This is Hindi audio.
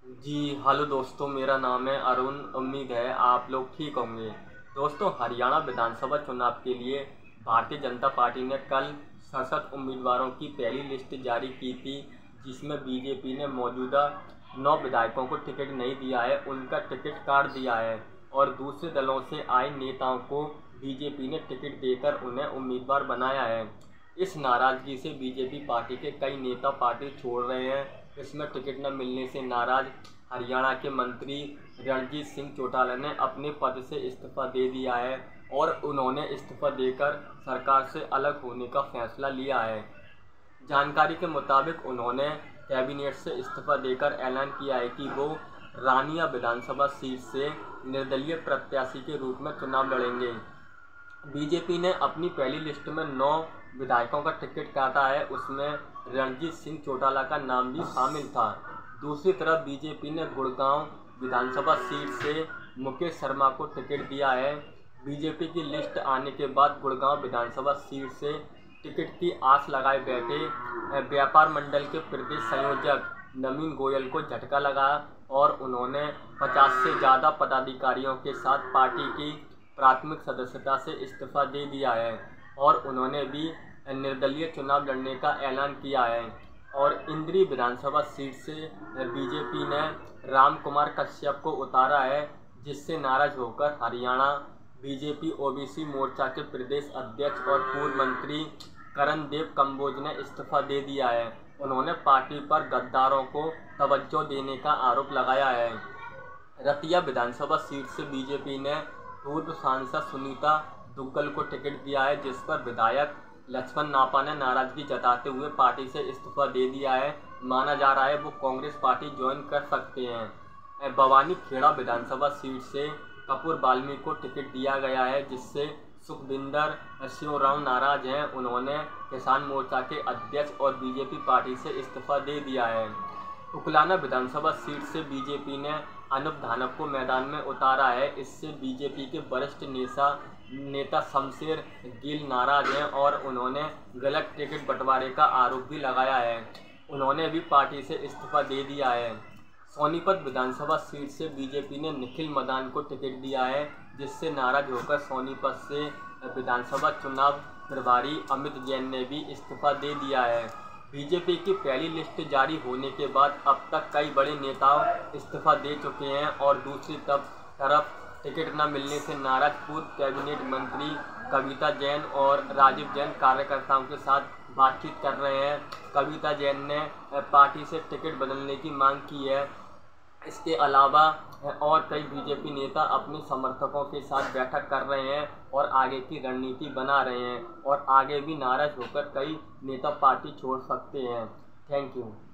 जी हेलो दोस्तों, मेरा नाम है अरुण। उम्मीद है आप लोग ठीक होंगे। दोस्तों, हरियाणा विधानसभा चुनाव के लिए भारतीय जनता पार्टी ने कल 67 उम्मीदवारों की पहली लिस्ट जारी की थी, जिसमें बीजेपी ने मौजूदा 9 विधायकों को टिकट नहीं दिया है, उनका टिकट काट दिया है और दूसरे दलों से आए नेताओं को बीजेपी ने टिकट देकर उन्हें उम्मीदवार बनाया है। इस नाराज़गी से बीजेपी पार्टी के कई नेता पार्टी छोड़ रहे हैं। इसमें टिकट न मिलने से नाराज हरियाणा के मंत्री रणजीत सिंह चौटाला ने अपने पद से इस्तीफा दे दिया है और उन्होंने इस्तीफा देकर सरकार से अलग होने का फैसला लिया है। जानकारी के मुताबिक उन्होंने कैबिनेट से इस्तीफा देकर ऐलान किया है कि वो रानिया विधानसभा सीट से निर्दलीय प्रत्याशी के रूप में चुनाव लड़ेंगे। बीजेपी ने अपनी पहली लिस्ट में 9 विधायकों का टिकट काटा है, उसमें रणजीत सिंह चौटाला का नाम भी शामिल था। दूसरी तरफ बीजेपी ने गुड़गांव विधानसभा सीट से मुकेश शर्मा को टिकट दिया है। बीजेपी की लिस्ट आने के बाद गुड़गांव विधानसभा सीट से टिकट की आस लगाए बैठे व्यापार मंडल के प्रदेश संयोजक नवीन गोयल को झटका लगा और उन्होंने 50 से ज़्यादा पदाधिकारियों के साथ पार्टी की प्राथमिक सदस्यता से इस्तीफा दे दिया है और उन्होंने भी निर्दलीय चुनाव लड़ने का ऐलान किया है। और इंद्री विधानसभा सीट से बीजेपी ने राम कुमार कश्यप को उतारा है, जिससे नाराज होकर हरियाणा बीजेपी ओबीसी मोर्चा के प्रदेश अध्यक्ष और पूर्व मंत्री करणदेव कंबोज ने इस्तीफा दे दिया है। उन्होंने पार्टी पर गद्दारों को तवज्जो देने का आरोप लगाया है। रतिया विधानसभा सीट से बीजेपी ने पूर्व सांसद सुनीता दुग्गल को टिकट दिया है, जिस पर विधायक लक्ष्मण नापा ने नाराजगी जताते हुए पार्टी से इस्तीफा दे दिया है। माना जा रहा है वो कांग्रेस पार्टी ज्वाइन कर सकते हैं। भवानी खेड़ा विधानसभा सीट से कपूर बाल्मीकि को टिकट दिया गया है, जिससे सुखविंदर सिंह नाराज हैं। उन्होंने किसान मोर्चा के अध्यक्ष और बीजेपी पार्टी से इस्तीफा दे दिया है। उकलाना विधानसभा सीट से बीजेपी ने अनूप धानक को मैदान में उतारा है। इससे बीजेपी के वरिष्ठ नेता शमशेर गिल नाराज हैं और उन्होंने गलत टिकट बंटवारे का आरोप भी लगाया है। उन्होंने भी पार्टी से इस्तीफा दे दिया है। सोनीपत विधानसभा सीट से बीजेपी ने निखिल मदान को टिकट दिया है, जिससे नाराज होकर सोनीपत से विधानसभा चुनाव प्रभारी अमित जैन ने भी इस्तीफा दे दिया है। बीजेपी की पहली लिस्ट जारी होने के बाद अब तक कई बड़े नेताओं इस्तीफा दे चुके हैं और दूसरी तरफ टिकट न मिलने से नाराज पूर्व कैबिनेट मंत्री कविता जैन और राजीव जैन कार्यकर्ताओं के साथ बातचीत कर रहे हैं। कविता जैन ने पार्टी से टिकट बदलने की मांग की है। इसके अलावा और कई बीजेपी नेता अपने समर्थकों के साथ बैठक कर रहे हैं और आगे की रणनीति बना रहे हैं और आगे भी नाराज होकर कई नेता पार्टी छोड़ सकते हैं। Thank you.